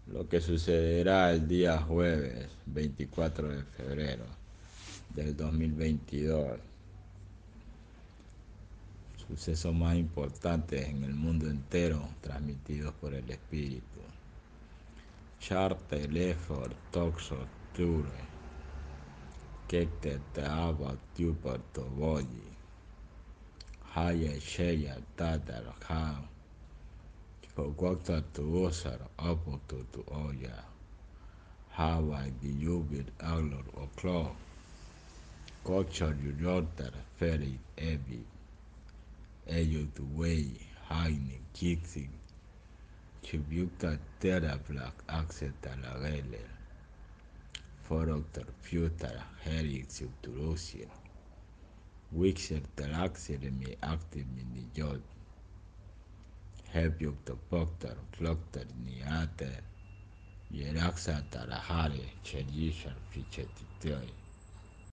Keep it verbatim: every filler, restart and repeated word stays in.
lo que sucederá el día jueves veinticuatro de febrero del dos mil veintidós. Sucesos más importantes en el mundo entero transmitidos por el Espíritu. Charte, Lefford, Toxo, Ture, Kekte, Teaba, Tupar, Toboyi, Haya, Sheya, Tatar, Han, Kokokta, Tuosar, Apo, Tutu, Oya, Hawaii, Giyubit, Aglor, Oklo, Kochar, Yuyotar, Ferit, Ebi, Eyo, Tuwei, Haini, Kixi, Chibyukta, Teraflak, Axeta, Lagele, Foroktar, Putar, Herik, Subturusin, Wixer, Taraxir, Mi, Active, Minijot, Hebjukta, Poktar, Kloktar, Niate, Yeraxa, Tarahare, Cherishan, Fichetitoi.